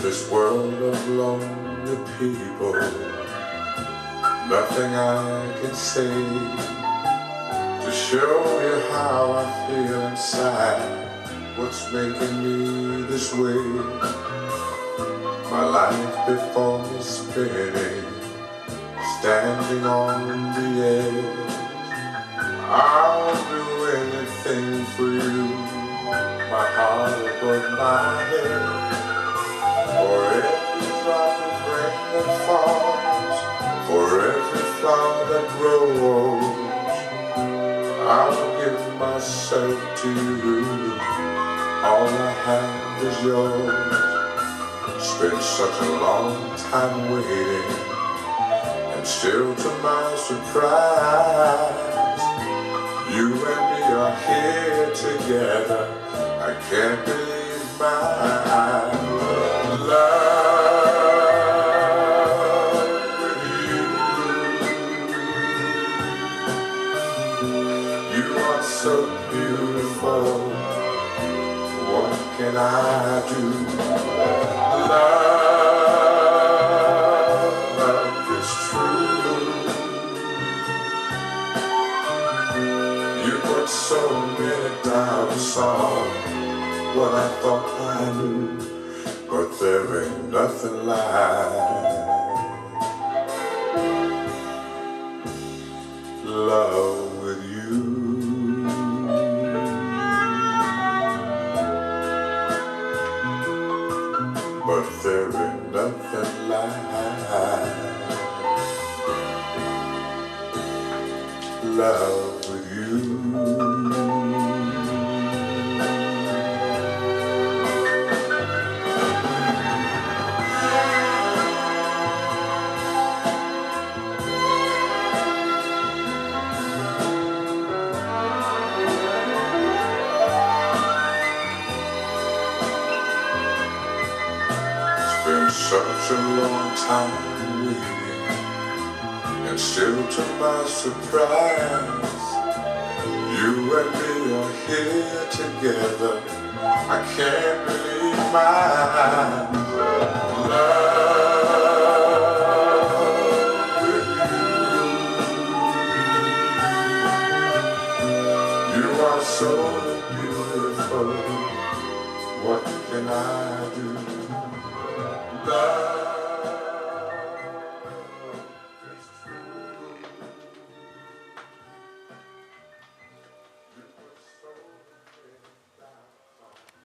this world of lonely people, nothing I can say to show you how I feel inside. What's making me this way? My life before me spinning, standing on the edge. I'll do anything for you, my heart above my head. For every drop of rain that falls, for every flower that grows, I'll give myself to you. All I have is yours. Spent such a long time waiting, and still to my surprise, you and me are here together. I can't believe my eyes. Love with you. You are so beautiful. What can I do? Love is true. You put so many doubts on what I thought I knew, but there ain't nothing like love with you. But there ain't nothing like love with you. Been such a long time waiting, and still to my surprise, you and me are here together. I can't believe my eyes. Love with you. You are so beautiful. What can I do? Love.